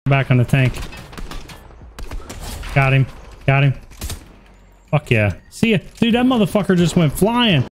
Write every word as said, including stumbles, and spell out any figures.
Back on the tank. Got him. Got him. Fuck yeah. See ya. Dude, that motherfucker just went flying.